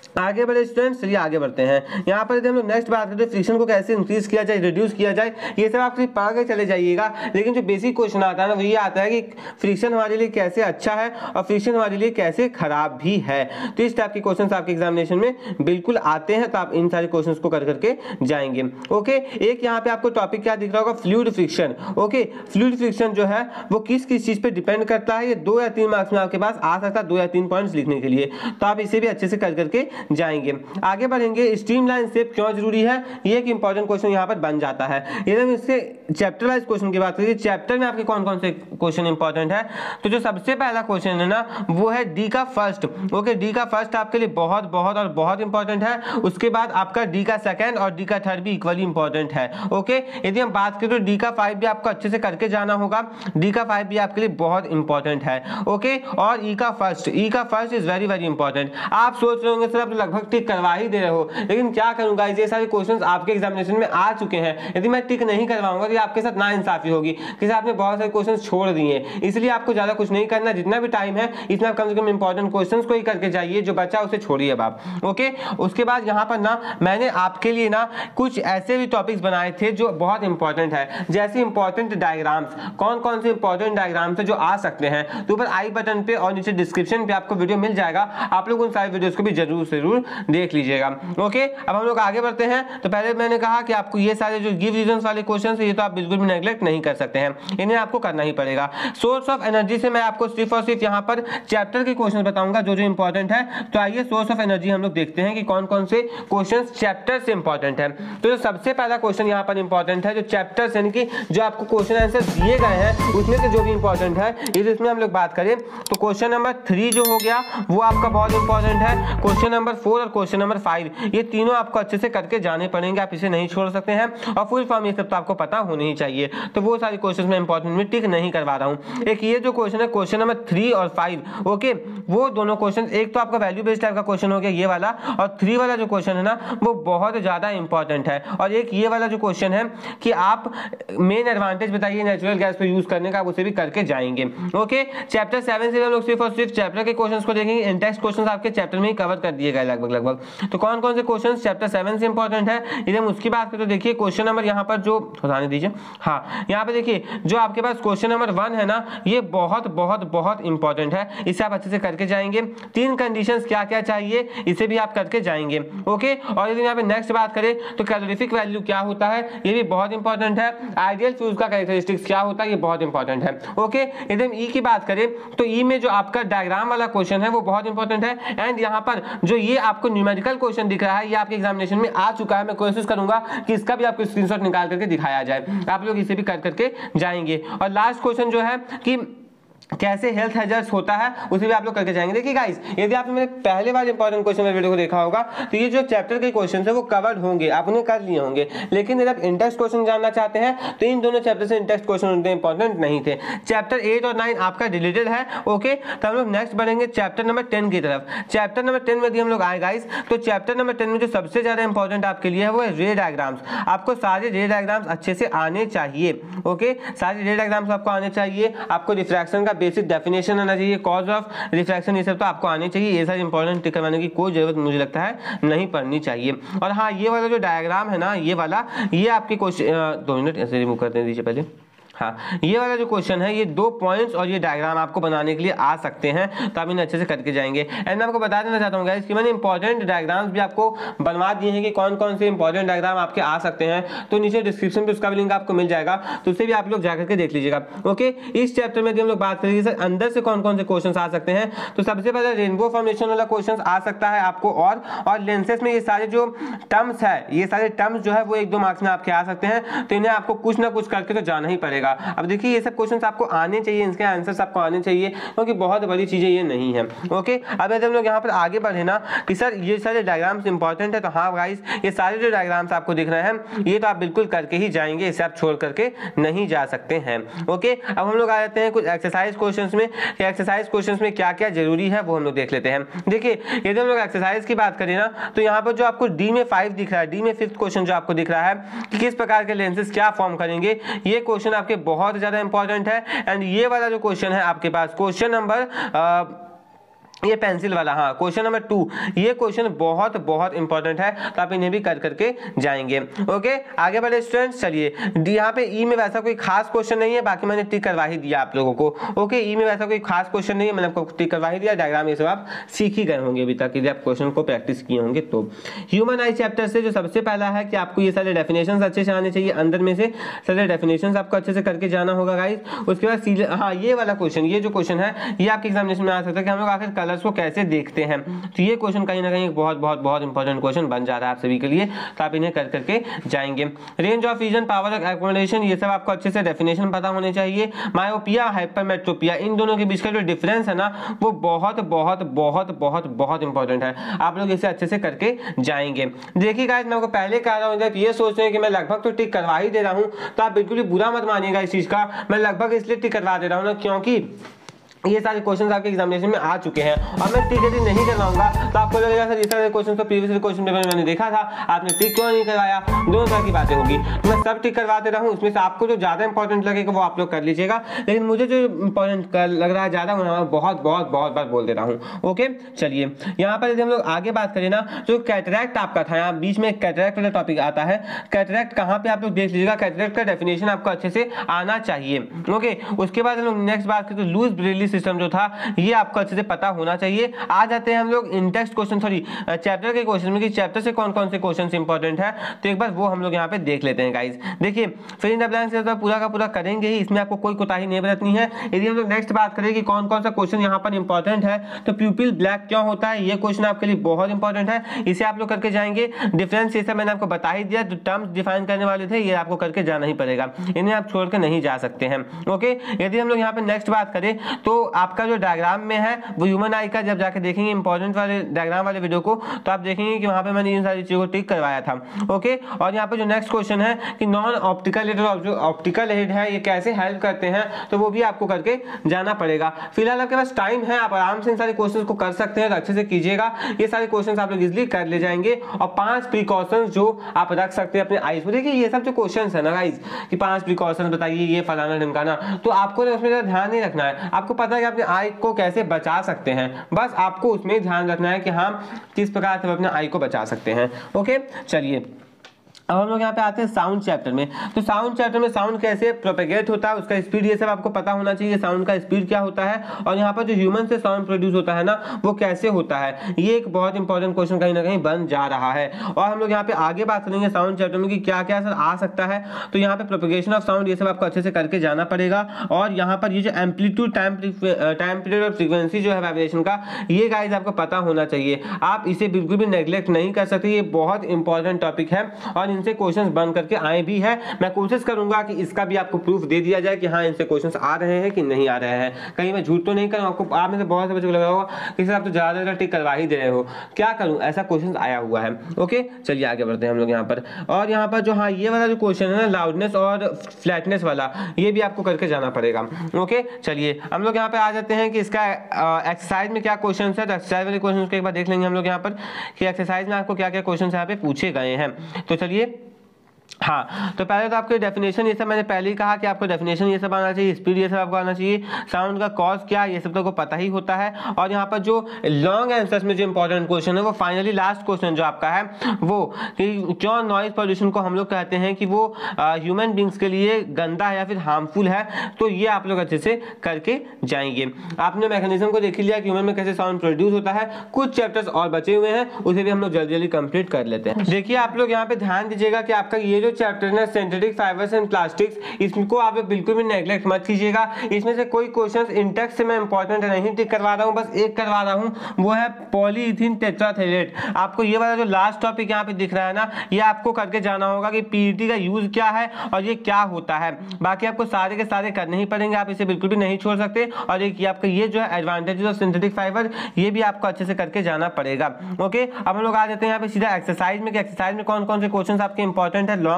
आगे बढ़े स्टूडेंट्स, चलिए आगे बढ़ते हैं। यहाँ पर यदि हम लोग नेक्स्ट बात करते हैं फ्रिक्शन को कैसे इंक्रीज किया जाए, रिड्यूस किया जाए, ये सब आप सिर्फ पढ़ के चले जाइएगा। लेकिन जो बेसिक क्वेश्चन आता है ना वो ये आता है कि फ्रिक्शन हमारे लिए कैसे अच्छा है और फ्रिक्शन हमारे लिए कैसे खराब भी है। तो इस टाइप के क्वेश्चन आपके एग्जामिनेशन में बिल्कुल आते हैं, तो आप इन सारे क्वेश्चन को कर करके जाएंगे। ओके, एक यहाँ पे आपको टॉपिक क्या दिख रहा होगा, fluid friction. Okay, fluid friction जो है वो किस किस चीज पे डिपेंड करता है, ये दो या तीन मार्क्स में आपके पास आ सकता है, दो या तीन पॉइंट्स लिखने के लिए, तो आप इसे भी अच्छे से कर करके जाएंगे। आगे बढ़ेंगे, स्ट्रीमलाइन शेप क्यों जरूरी है, ये एक इंपॉर्टेंट क्वेश्चन यहाँ पर बन जाता है। यदि हम इसके चैप्टर वाइज क्वेश्चन की बात करें, चैप्टर में आपके कौन कौन से क्वेश्चन इंपॉर्टेंट है, तो जो सबसे पहला क्वेश्चन है ना वो है डी का फर्स्ट। ओके, डी का फर्स्ट आपके लिए बहुत बहुत और बहुत इंपॉर्टेंट है। उसके बाद आपका डी का सेकंड और डी का थर्ड भी इक्वली इंपॉर्टेंट है। ओके, यदि हम बात करें तो डी का फाइव भी आपको अच्छे से करके जाना होगा, डी का फाइव भी आपके लिए बहुत इंपॉर्टेंट है। ओके, और ई का फर्स्ट, ई का first is very very important. आप सोच रहे होंगे सर आप लगभग टिक करवा ही दे रहे हो, लेकिन क्या करूंगा, ये सारे क्वेश्चंस आपके एग्जामिनेशन में आ चुके हैं। यदि मैं टिक नहीं करवाऊंगा तो आपके साथ नाइंसाफी होगी कि आपने बहुत सारे क्वेश्चंस छोड़ दिए। इसलिए आपको ज्यादा कुछ नहीं करना, जितना भी टाइम है इसमें आप कम से कम इंपॉर्टेंट क्वेश्चंस को ही करके जाइए, जो बचा उसे छोड़िए अब आप। ओके, उसके बाद यहाँ पर ना मैंने आपके लिए ना कुछ ऐसे भी टॉपिक्स बनाए थे जो बहुत इंपॉर्टेंट है, जैसे इंपॉर्टेंट डायग्राम्स। कौन कौन से इंपॉर्टेंट डायग्राम्स है जो आ सकते हैं, तो ऊपर आई बटन पे और नीचे डिस्क्रिप्शन पे आपको वीडियो मिल जाएगा, आप लोग उन सारे वीडियोस को भी जरूर जरूर देख लीजिएगा। ओके, अब हम लोग आगे बढ़ते हैं। तो पहले मैंने कहा कि आपको ये सारे जो गिव रीजंस वाले क्वेश्चन है ये तो आप बिल्कुल भी नेग्लेक्ट नहीं कर सकते हैं, इन्हें आपको करना ही पड़ेगा। सोर्स ऑफ एनर्जी से मैं आपको सिर्फ और सिर्फ यहाँ पर चैप्टर के क्वेश्चन बताऊंगा जो जो इंपॉर्टेंट है। तो आइए सोर्स ऑफ एनर्जी हम लोग देखते हैं कि कौन कौन से क्वेश्चन चैप्टर से इंपॉर्टेंट है। तो जो सबसे पहला क्वेश्चन यहाँ पर इंपॉर्टेंट है, जो चैप्टर यानी कि जो आपको क्वेश्चन आंसर दिए गए हैं उसमें से जो भी इंपॉर्टेंट है, इसमें हम लोग बात करें तो क्वेश्चन नंबर थ्री जो हो गया वो आपका बहुत इंपॉर्टेंट है। क्वेश्चन नंबर फोर और क्वेश्चन नंबर फाइव, ये तीनों आपको अच्छे से करके जाने पड़ेंगे, आप इसे नहीं छोड़ सकते हैं। और फुल फॉर्म ये सब तो आपको पता होने ही चाहिए, तो वो सारे क्वेश्चन में इंपॉर्टेंट में टिक नहीं करवा रहा हूँ। एक ये जो क्वेश्चन है क्वेश्चन नंबर थ्री और फाइव, ओके, वो दोनों क्वेश्चन, एक तो आपका वैल्यू बेस्ड टाइप का क्वेश्चन हो गया ये वाला, और थ्री वाला जो क्वेश्चन है ना वो बहुत ज्यादा इंपॉर्टेंट है। और एक ये वाला जो क्वेश्चन है कि आप मेन एडवांटेज बताइए नेचुरल गैस को यूज करने का, उसे भी करके जाएंगे। ओके, चैप्टर सेवन से हम लोग सिर्फ और सिर्फ चैप्टर के क्वेश्चंस को देखेंगे। इंटेक्स्ट क्वेश्चंस आपके चैप्टर में ही कवर कर दिए गए लगभग लगभग। तो कौन कौन से क्वेश्चंस चैप्टर सेवन से इंपॉर्टेंट है, यदि हम उसकी बात करें तो देखिए क्वेश्चन नंबर यहाँ पर जो बताने दीजिए, हाँ यहाँ पे देखिए जो आपके पास क्वेश्चन नंबर वन है ना ये बहुत बहुत बहुत इंपॉर्टेंट है, इसे आप अच्छे से करके जाएंगे। तीन कंडीशंस क्या क्या चाहिए इसे भी आप करके जाएंगे। ओके, और यदि यहाँ पे नेक्स्ट बात करें तो कैलोरीफिक वैल्यू क्या होता है ये भी बहुत इंपॉर्टेंट है। आइडियल फ्यूज का कैरेक्टरिस्टिक्स क्या होता है ये बहुत इंपॉर्टेंट है। ओके, यदि हम ई की बात करें तो ई में जो आपका डायग्राम वाला क्वेश्चन है वो बहुत इंपॉर्टेंट है। एंड यहाँ पर जो ये आपको न्यूमेरिकल क्वेश्चन दिख रहा है ये आपके एग्जामिनेशन में आ चुका है, मैं कोशिश करूंगा कि इसका भी आपको स्क्रीनशॉट निकाल करके दिखाया जाए, आप लोग इसे भी कर करके जाएंगे। और लास्ट क्वेश्चन जो है कि कैसे हेल्थ हैजर्ड्स होता है उसे भी आप लोग करके जाएंगे। देखिए गाइस, यदि आपने मेरे पहले वाले इंपॉर्टेंट क्वेश्चन में वीडियो को देखा होगा तो ये जो चैप्टर के क्वेश्चन है वो कवर्ड होंगे, आप उन्हें कर लिए होंगे। लेकिन यदि आप इंटेक्स्ट क्वेश्चन जानना चाहते हैं तो इन दोनों चैप्टर से इंटेक्स्ट क्वेश्चन उतने इंपॉर्टेंट नहीं थे। चैप्टर एट और नाइन आपका रिलेटेड है। ओके, तो हम लोग नेक्स्ट बढ़ेंगे चैप्टर नंबर टेन की तरफ। चैप्टर नंबर टेन में यदि हम लोग आए गाइस तो चैप्टर नंबर टेन में जो सबसे ज्यादा इंपॉर्टेंट आपके लिए है वो है रे डायग्राम्स। आपको सारे रे डायग्राम्स अच्छे से आने चाहिए। ओके, सारे रे डायग्राम्स आपको आने चाहिए। आपको रिफ्रैक्शन का बेसिक डेफिनेशन आना चाहिए, कॉज ऑफ रिफ्रैक्शन ये सब तो आपको आने चाहिए। ये सारे इंपॉर्टेंट टिक करवाने की कोई जरूरत मुझे लगता है नहीं पड़नी चाहिए। और हाँ, ये वाला जो डायग्राम है ना ये वाला, ये आपके क्वेश्चन, दो मिनट ऐसे रिमूव कर दीजिए पहले। हाँ, ये वाला जो क्वेश्चन है ये दो पॉइंट्स और ये डायग्राम आपको बनाने के लिए आ सकते हैं, तो आप इन्हें अच्छे से करके जाएंगे। एंड मैं आपको बता देना चाहता हूँ गाइस कि मैंने इंपॉर्टेंट डायग्राम्स भी आपको बनवा दिए हैं कि कौन कौन से इंपॉर्टेंट डायग्राम आपके आ सकते हैं, तो नीचे डिस्क्रिप्शन पे उसका भी लिंक आपको मिल जाएगा, तो उससे भी आप लोग जाकर के देख लीजिएगा। ओके, इस चैप्टर में हम लोग बात करेंगे सर अंदर से कौन कौन से क्वेश्चन आ सकते हैं, तो सबसे पहले रेनबो फॉर्मेशन वाला क्वेश्चन आ सकता है आपको, और और लेंसेज में ये सारे जो टर्म्स है ये सारे टर्म्स जो है वो एक दो मार्क्स में आपके आ सकते हैं, तो इन्हें आपको कुछ ना कुछ करके तो जाना ही पड़ेगा। अब देखिए ये क्वेश्चंस आपको आने चाहिए, इनके आंसर्स आपको आने चाहिए, क्योंकि बहुत बड़ी चीजें ये नहीं है। ओके, अब यदि हम लोग यहाँ पर आगे बढ़े ना कि सर ये सारे डायग्राम्स इंपॉर्टेंट है, तो हाँ गाइस ये सारे जो डायग्राम्स आपको दिख रहे हैं ये तो आप बिल्कुल करके ही जाएंगे, इसे आप छोड़ करके नहीं जा सकते हैं। ओके, अब हम लोग आ जाते हैं कुछ एक्सरसाइज क्वेश्चंस में कि एक्सरसाइज क्वेश्चंस में क्या क्या जरूरी है वो हम लोग देख लेते हैं। देखिए यदि हम लोग एक्सरसाइज की बात करें ना तो यहाँ पर जो आपको डी में फाइव दिख रहा है, डी में फिफ्थ क्वेश्चन जो आपको दिख रहा है कि किस प्रकार के लेंसेज क्या फॉर्म करेंगे, ये क्वेश्चन आपके बहुत ज्यादा इंपॉर्टेंट है। एंड ये वाला जो क्वेश्चन है आपके पास क्वेश्चन नंबर ये पेंसिल वाला, हाँ क्वेश्चन नंबर टू, ये क्वेश्चन बहुत बहुत इंपॉर्टेंट है, तो आप इन्हें भी कर करके जाएंगे। ओके, आगे बढ़े स्टूडेंट्स। चलिए, यहाँ पे ई में वैसा कोई खास क्वेश्चन नहीं है, बाकी मैंने टिक करवा ही दिया आप लोगों को। ओके, ई में वैसा कोई खास क्वेश्चन नहीं है, मैंने आपको टिक करवा ही दिया। डायग्राम ये सब आप सीख ही गए होंगे अभी तक, यदि आप क्वेश्चन को प्रैक्टिस किए होंगे तो। ह्यूमन आई चैप्टर से जो सबसे पहला है कि आपको ये सारे डेफिनेशन अच्छे से आने चाहिए, अंदर में से सारे डेफिनेशन आपको अच्छे से करके जाना होगा गाइस। उसके बाद हाँ ये वाला क्वेश्चन, ये जो क्वेश्चन है ये आपके एग्जामिनेशन में आ सकता है कि हम लोग आखिर कलर्स को कैसे देख हैं। तो ये क्वेश्चन कहीं ना कहीं बहुत बहुत बहुत इंपॉर्टेंट क्वेश्चन बन जा रहा है आप सभी के लिए, तो आप इन्हें कर करके जाएंगे। Range of vision, power of accommodation, ये सब आपको अच्छे से डेफिनेशन पता होने चाहिए। मायोपिया, हाइपरमेट्रोपिया, इन दोनों के बीच का जो डिफरेंस है ना वो बहुत बहुत बहुत बहुत बहुत इंपॉर्टेंट है, आप लोग इसे अच्छे से करके जाएंगे। देखिए गाइस, मैं आपको पहले कह रहा हूं, जब ये सोच रहे हैं कि मैं लगभग तो टिक करवा ही दे रहा हूं, तो आप बिल्कुल भी बुरा मत मानिएगा इस चीज का। मैं लगभग इसलिए टिक करवा दे रहा हूं ना क्योंकि ये सारे क्वेश्चंस आपके एग्जामिनेशन में आ चुके हैं, और मैं टिक यदि नहीं करवाऊंगा तो आपको लगेगा सर ये सारे क्वेश्चन तो प्रीवियस क्वेश्चन पेपर में मैंने देखा था, आपने टिक क्यों नहीं करवाया, दोनों तरह की बातें होगी। मैं सब टिक करवाते रहूँ, उसमें से आपको जो ज्यादा इंपॉर्टेंट लगेगा वो आप लोग कर लीजिएगा, लेकिन मुझे जो इंपॉर्टेंट लग रहा है ज्यादा, मैं बहुत बहुत बहुत बार बोल दे रहा हूँ। ओके, चलिए यहाँ पर यदि हम लोग आगे बात करें ना, जो कैटरैक्ट आपका था, यहाँ बीच में कैटरैक्ट वाला टॉपिक आता है। कैटरैक्ट कहाँ पे आप लोग देख लीजिएगा, कैटरैक्ट का डेफिनेशन आपको अच्छे से आना चाहिए। ओके, उसके बाद हम लोग नेक्स्ट बात करें तो लूज ब्रेली सिस्टम जो था ये आपको अच्छे से पता होना चाहिए। आ जाते हैं हम लोग in text question, sorry chapter के क्वेश्चन में कि चैप्टर से कौन कौन से क्वेश्चन इंपॉर्टेंट है, तो एक बार वो हम लोग यहाँ पे देख लेते हैं गाइस। देखिए, फिल इन द ब्लैंक्स तो पूरा का पूरा करेंगे ही, इसमें आपको कोई कोताही नहीं बरतनी है। यदि हम लोग नेक्स्ट बात करें कि कौन कौन सा क्वेश्चन यहाँ पर इंपॉर्टेंट है, तो प्यूपिल ब्लैक क्यों होता है, ये क्वेश्चन आपके लिए बहुत इंपॉर्टेंट है, इसे आप लोग करके जाएंगे। डिफरेंस ये सब मैंने आपको बता ही दिया, जो टर्म्स डिफाइन करने वाले थे ये आपको करके जाना ही पड़ेगा, इन्हें आप छोड़ के नहीं जा सकते हैं। ओके, यदि हम लोग यहाँ पे नेक्स्ट बात करें तो आपका जो डायग्राम में है वो ह्यूमन आई का, जब जाके देखेंगे इंपॉर्टेंट वाले डायग्राम वाले वीडियो को, तो आप देखेंगे कि वहां पे मैंने इन सारी चीजों को टिक करवाया था। ओके, और यहाँ पे जो नेक्स्ट क्वेश्चन है कि नॉन ऑप्टिकल हेड और जो ऑप्टिकल हेड है ये कैसे हेल्प करते हैं, तो वो भी आपको करके जाना पड़ेगा। फिलहाल आपके पास टाइम है, आप आराम से इन सारे क्वेश्चन को कर सकते हैं, तो अच्छे से कीजिएगा। ये सारे क्वेश्चन आप लोग इजिली कर ले जाएंगे, और पांच प्रिकॉशंस जो आप रख सकते हैं अपने आईज पर। देखिए, ये सब जो क्वेश्चन है ना गाइज कि पांच प्रिकॉशंस बताइए, ये फलाना ढिमकाना, तो आपको उसमें ध्यान नहीं रखना है, आपको पता है कि अपने आई को कैसे बचा सकते हैं, बस आपको उसमें ध्यान रखना है कि हाँ किस प्रकार से अपने आई को बचा सकते हैं। ओके, चलिए अब हम लोग यहाँ पे आते हैं साउंड चैप्टर में। तो साउंड चैप्टर में साउंड कैसे प्रोपेगेट होता है, उसका स्पीड, ये सब आपको पता होना चाहिए, साउंड का स्पीड क्या होता है, और यहाँ पर जो ह्यूमन से साउंड प्रोड्यूस होता है ना वो कैसे होता है, ये एक बहुत इंपॉर्टेंट क्वेश्चन कहीं ना कहीं बन जा रहा है। और हम लोग यहाँ पे आगे बात करेंगे साउंड चैप्टर में कि क्या क्या सर आ सकता है, तो यहाँ पे प्रोपेगेशन ऑफ साउंड ये सब आपको अच्छे से करके जाना पड़ेगा। और यहाँ पर ये जो एम्पलीट्यूड, टाइम टाइम पीरियड और फ्रीक्वेंसी जो है वाइब्रेशन का, ये गाइस आपको पता होना चाहिए, आप इसे बिल्कुल भी नेग्लेक्ट नहीं कर सकते, ये बहुत इंपॉर्टेंट टॉपिक है और इनसे क्वेश्चन बन करके आए भी है। मैं कोशिश करूंगा कि इसका भी आपको प्रूफ दे दिया जाए कि हाँ इनसे क्वेश्चंस आ रहे हैं कि नहीं आ रहे हैं, कहीं मैं झूठ तो नहीं करूँ। आपको आप में से बहुत से बच्चों को लगा होगा कि सर आप तो ज्यादा ज्यादा टिक करवा ही दे रहे हो, क्या करूं, ऐसा क्वेश्चन आया हुआ है। ओके, चलिए आगे बढ़ते हैं हम लोग यहाँ पर। और यहाँ पर जो हाँ ये वाला जो क्वेश्चन है ना, लाउडनेस और फ्लैटनेस वाला, ये भी आपको करके जाना पड़ेगा। ओके, चलिए हम लोग यहाँ पे आ जाते हैं कि इसका एक्सरसाइज में क्या क्वेश्चन है। तो एक्सरसाइज वाले क्वेश्चन के एक बार देख लेंगे हम लोग यहाँ पर कि एक्सरसाइज में आपको क्या क्या क्वेश्चन यहाँ पे पूछे गए हैं। तो चलिए, हाँ तो पहले तो आपके डेफिनेशन ये सब मैंने पहले ही कहा कि आपको डेफिनेशन ये सब आना चाहिए, स्पीड ये सब आपको आना चाहिए, साउंड का कॉज क्या ये सब तो को पता ही होता है। और यहाँ पर जो लॉन्ग आंसर्स में जो इंपॉर्टेंट क्वेश्चन है वो फाइनली लास्ट क्वेश्चन जो आपका है वो कि क्यों नॉइज पॉल्यूशन को हम लोग कहते हैं कि वो ह्यूमन बींग्स के लिए गंदा है या फिर हार्मफुल है, तो ये आप लोग अच्छे से करके जाएंगे। आपने मैकेनिज्म को देख लिया कि ह्यूमन में कैसे साउंड प्रोड्यूस होता है, कुछ चैप्टर्स और बचे हुए हैं उसे भी हम लोग जल्दी जल्दी कंप्लीट कर लेते हैं। देखिए आप लोग यहाँ पे ध्यान दीजिएगा कि आपका ये जो चैप्टर है सिंथेटिक फाइबर्स एंड प्लास्टिक्स, इसको आप बिल्कुल भी नेग्लेक्ट मत कीजिएगा। इसमें से कोई क्वेश्चंस इंटेक्स से मैं इंपॉर्टेंट नहीं टिक करवा रहा हूं, बस एक करवा रहा हूं, वो है पॉलीइथीन टेट्राथेलेट। आपको ये वाला जो लास्ट टॉपिक यहाँ पे दिख रहा है ना, ये आपको करके जाना होगा कि पीईटी का यूज क्या है और ये क्या होता है। बाकी आपको सारे के सारे करने ही पड़ेंगे, आप इसे बिल्कुल भी नहीं छोड़ सकते। और एक आपका ये जो है एडवांटेजेस ऑफ सिंथेटिक फाइबर, ये भी आपको अच्छे से करके जाना पड़ेगा। ओके, अब हम लोग आ जाते हैं यहाँ पे सीधा एक्सरसाइज में कि एक्सरसाइज में कौन कौन से क्वेश्चन आपके इंपॉर्टेंट है लॉन्ग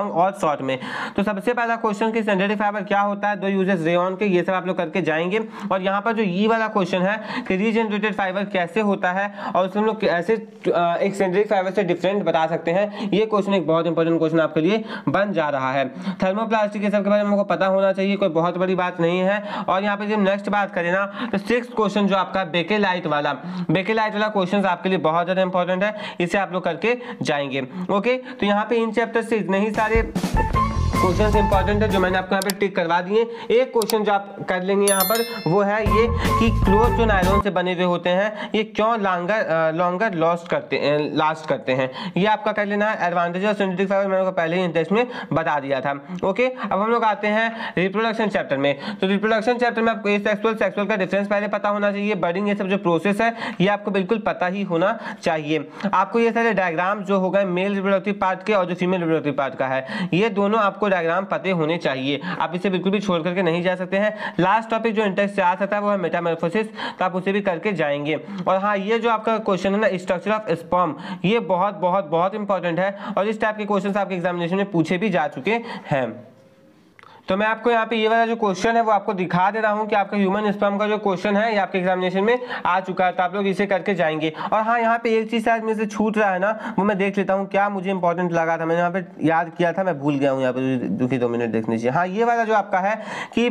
लॉन्ग और शॉर्ट में। तो सबसे पहला क्वेश्चन कि सिंथेटिक फाइबर क्या होता है, दो यूजेस रेयॉन के, ये सब आप लोग करके जाएंगे। और यहाँ पर जो ये वाला क्वेश्चन है कि रीजनरेटेड फाइबर कैसे होता है और उसमें हम लोग कैसे एक सिंथेटिक फाइबर से डिफरेंट बता सकते हैं, ये क्वेश्चन एक बहुत इंपॉर्टेंट क्वेश्चन आपके लिए बन जा रहा है। थर्मोप्लास्टिक ये सब के बारे में हमको पता होना चाहिए, कोई बहुत बड़ी बात नहीं है। और यहाँ पे जब नेक्स्ट बात करें ना तो सिक्स क्वेश्चन जो आपका बेकेलाइट वाला बेकेलाइट वाला क्वेश्चन आपके लिए बहुत ज्यादा इंपॉर्टेंट है, इसे आप लोग करके जाएंगे। ओके, तो यहाँ पे इन चैप्टर से इतने ही सारे क्वेश्चन इंपॉर्टेंट है जो मैंने आपको यहाँ पे टिक करवा दिए। एक क्वेश्चन जो आप कर लेंगे यहाँ पर वो है ये कि क्लोथ जो नायलॉन से बने हुए होते हैं ये क्यों लॉन्गर लॉन्गर लॉस्ट करते हैं लास्ट करते हैं, ये आपका कर लेना है। एडवांटेज ऑफ सिंथेटिक फाइबर मैंने आपको पहले ही टेस्ट में बता दिया था। ओके, अब हम लोग आते हैं रिप्रोडक्शन चैप्टर में। तो रिप्रोडक्शन चैप्टर में आपको एसेक्सुअल सेक्सुअल का डिफरेंस पहले पता होना चाहिए। बर्डिंग ये सब जो प्रोसेस है ये आपको बिल्कुल पता ही होना चाहिए। आपको ये सारे डायग्राम जो हो गए मेल रिप्रोडक्टिव पार्ट के और जो फीमेल रिप्रोडक्टिव पार्ट का है, ये दोनों आपको डायग्राम पते होने चाहिए, आप इसे बिल्कुल भी छोड़ करके नहीं जा सकते हैं। लास्ट टॉपिक जो इंटेक्स से आ सकता है वो है मेटामॉर्फोसिस, तो आप उसे भी करके जाएंगे। और हाँ, ये जो आपका क्वेश्चन है ना स्ट्रक्चर ऑफ स्पर्म, ये बहुत बहुत बहुत इंपॉर्टेंट है और इस टाइप के क्वेश्चन आपके एग्जामिनेशन में पूछे भी जा चुके हैं। तो मैं आपको यहाँ पे ये वाला जो क्वेश्चन है वो आपको दिखा दे रहा हूँ कि आपका ह्यूमन स्पर्म का जो क्वेश्चन है ये आपके एग्जामिनेशन में आ चुका है, तो आप लोग इसे करके जाएंगे। और हाँ, यहाँ पे एक चीज शायद मेरे से छूट रहा है ना, वो मैं देख लेता हूँ क्या मुझे इंपॉर्टेंट लगा था, मैंने यहाँ पे याद किया था, मैं भूल गया हूँ। यहाँ पे दुखी दो मिनट देखने चाहिए। हाँ, ये वाला जो आपका है कि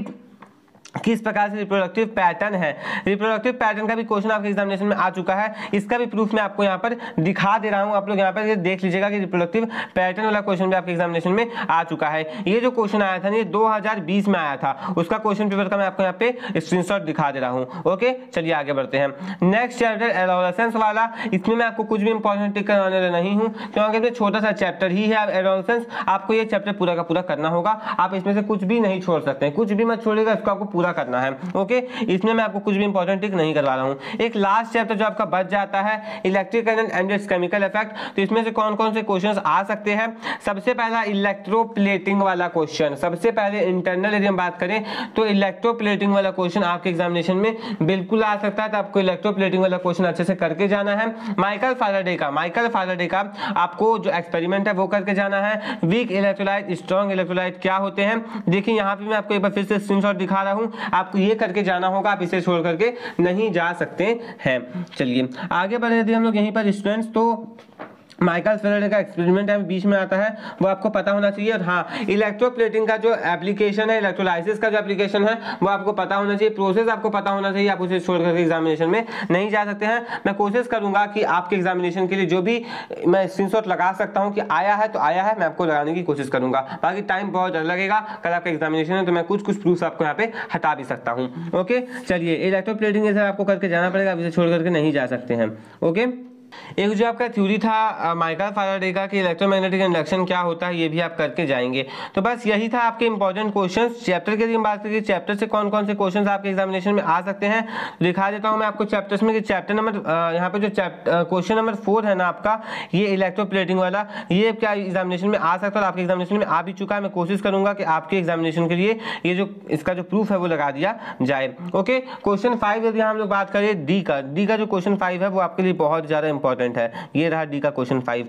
किस प्रकार से रिप्रोडक्टिव पैटर्न है, रिप्रोडक्टिव पैटर्न का भी क्वेश्चन आपके एग्जामिनेशन में आ चुका है, इसका भी प्रूफ मैं आपको यहाँ पर दिखा दे रहा हूँ। आप लोग यहाँ पर देख लीजिएगा कि रिप्रोडक्टिव पैटर्न वाला क्वेश्चन भी आपके एग्जामिनेशन में आ चुका है। ये जो क्वेश्चन आया था ना ये दो हज़ार बीस में आया था, उसका क्वेश्चन पेपर का मैं आपको यहाँ पे स्क्रीनशॉट दिखा दे रहा हूँ। ओके, चलिए आगे बढ़ते हैं। नेक्स्ट चैप्टर एडोलेसेंस वाला, इसमें मैं आपको कुछ भी इंपॉर्टेंट टिक करवाने वाला नहीं हूँ क्योंकि छोटा सा चैप्टर ही है एडोलेसेंस, आपको ये चैप्टर पूरा का पूरा करना होगा, आप इसमें से कुछ भी नहीं छोड़ सकते, कुछ भी मत छोड़िएगा, इसको आपको पूरा करना है। ओके, इसमें मैं आपको कुछ भी इंपॉर्टेंट टिक नहीं करवा रहा हूं। एक लास्ट चैप्टर जो आपका बच जाता है electric current and its chemical effect, तो इसमें से कौन कौन से क्वेश्चंस आ सकते हैं। सबसे पहला इलेक्ट्रोप्लेटिंग वाला क्वेश्चन, सबसे पहले इंटरनल यदि हम बात करें तो इलेक्ट्रोप्लेटिंग वाला क्वेश्चन आपके एग्जामिनेशन में बिल्कुल आ सकता है, तो आपको इलेक्ट्रोप्लेटिंग वाला क्वेश्चन अच्छे से करके जाना है। माइकल फैराडे का माइकल फैराडे का आपको जो एक्सपेरिमेंट है वो करके जाना है। वीक इलेक्ट्रोलाइट स्ट्रॉन्ग इलेक्ट्रोलाइट क्या होते हैं, देखिए यहाँ पे मैं आपको एक बार फिर से स्क्रीनशॉट दिखा रहा हूं, आपको ये करके जाना होगा, आप इसे छोड़ करके नहीं जा सकते हैं। चलिए आगे बढ़े थे हम लोग यहीं पर स्टूडेंट्स। तो माइकल फैराडे का एक्सपेरिमेंट है बीच में आता है, वो आपको पता होना चाहिए। और हाँ, इलेक्ट्रोप्लेटिंग का जो एप्लीकेशन है, इलेक्ट्रोलाइसिस का जो एप्लीकेशन है वो आपको पता होना चाहिए, प्रोसेस आपको पता होना चाहिए, आप उसे छोड़ करके एग्जामिनेशन में नहीं जा सकते हैं। मैं कोशिश करूंगा कि आपके एग्जामिनेशन के लिए जो भी मैं स्क्रीनशॉट लगा सकता हूँ कि आया है तो आया है, मैं आपको लगाने की कोशिश करूंगा। बाकी टाइम बहुत ज़्यादा लगेगा, कल आपका एग्जामिनेशन है तो मैं कुछ कुछ प्रूफ आपको यहाँ पे हटा भी सकता हूँ। ओके, चलिए इलेक्ट्रोप्लेटिंग ये सब आपको करके जाना पड़ेगा, आप इसे छोड़ करके नहीं जा सकते हैं। ओके, एक जो आपका थ्योरी था माइकल फैराडे का कि इलेक्ट्रोमैग्नेटिक इंडक्शन क्या होता है, ये भी आप करके जाएंगे। तो बस यही था आपके इंपॉर्टेंट क्वेश्चंस। चैप्टर की हम बात करें, चैप्टर से कौन कौन से क्वेश्चंस आपके एग्जामिनेशन में आ सकते हैं दिखा देता हूं मैं आपको चैप्टर्स में कि चैप्टर नंबर यहाँ पे जो क्वेश्चन नंबर फोर है ना आपका, ये इलेक्ट्रोप्लेटिंग वाला, ये क्या एग्जामिनेशन में आ सकता है और आपके एग्जामिनेशन में आ भी चुका है। मैं कोशिश करूंगा कि आपके एग्जामिनेशन के लिए ये जो इसका जो प्रूफ है वो लगा दिया जाए। ओके, क्वेश्चन फाइव यदि हम लोग बात करें डी का, डी का जो क्वेश्चन फाइव है वो आपके लिए बहुत ज्यादा इंपॉर्टेंट है। ये रहा डी का क्वेश्चन फाइव,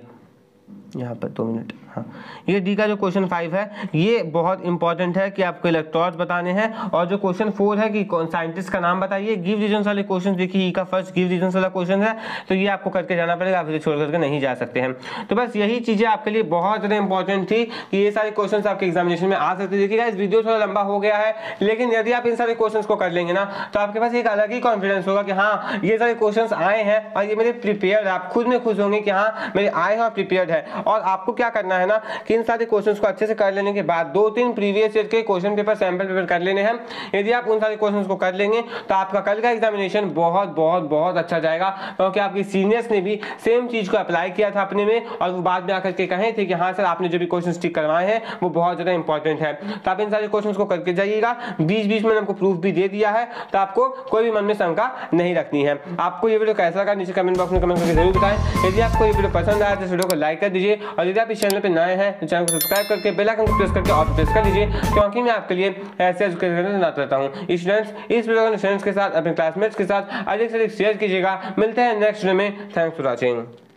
यहाँ पर दो मिनट। हाँ, ये डी का जो क्वेश्चन फाइव है ये बहुत इंपॉर्टेंट है कि आपको इलेक्ट्रॉन्स बताने हैं। और जो क्वेश्चन फोर है कि कौन साइंटिस्ट का नाम बताइए, गिव रीजंस वाले क्वेश्चन, देखिए ई का फर्स्ट गिव रीजंस वाला क्वेश्चन है, तो ये आपको करके जाना पड़ेगा, आप इसे छोड़ करके नहीं जा सकते हैं। तो बस यही चीजें आपके लिए बहुत ज्यादा इंपॉर्टेंट थी कि ये सारे क्वेश्चन आपके एग्जामिनेशन में आ सकते हैं। देखिएगा इस वीडियो थोड़ा लंबा हो गया है, लेकिन यदि आप इन सारे क्वेश्चन को कर लेंगे ना तो आपके पास एक अलग ही कॉन्फिडेंस होगा कि हाँ ये सारे क्वेश्चन आए हैं और ये मेरे प्रिपेयर्ड है, आप खुद में खुश होंगे कि हाँ मेरे आए हैं और प्रिपेयर्ड है। और आपको क्या करना है ना कि इन सारे क्वेश्चंस को अच्छे से कर लेने के बाद दो तीन प्रीवियस ईयर के क्वेश्चन पेपर सैंपल पेपर कर लेने हैं। यदि आप उन सारे क्वेश्चंस को कर लेंगे तो आपका कल का एग्जामिनेशन बहुत बहुत बहुत अच्छा जाएगा, क्योंकि आपके सीनियर्स ने भी सेम चीज को अप्लाई किया था अपने में और वो बाद में आकर के कहे थे कि हाँ सर आपने जो भी क्वेश्चन टिक करवाए हैं वो बहुत ज्यादा इंपॉर्टेंट है। तो आप इन सारे क्वेश्चन को करके जाइएगा, बीच बीच में आपको प्रूफ भी दे दिया है, तो आपको कोई भी मन में शंका नहीं रखनी है। आपको ये वीडियो कैसा लगा नीचे कमेंट बॉक्स में कमेंट करके जरूर बताएं। यदि आपको ये वीडियो पसंद आया तो इस वीडियो को लाइक कर दीजिए और यदि आप इस चैनल पर नए हैं तो चैनल को सब्सक्राइब करके बेल आइकन को प्रेस करके ऑल प्रेस कर लीजिए, क्योंकि मैं आपके लिए ऐसे एजुकेशन लाता रहता हूं। स्टूडेंट्स इस वीडियो को स्टूडेंट्स के साथ अपने क्लासमेट्स के साथ अधिक से अधिक शेयर कीजिएगा। मिलते हैं नेक्स्ट वीडियो में। Thanks for watching.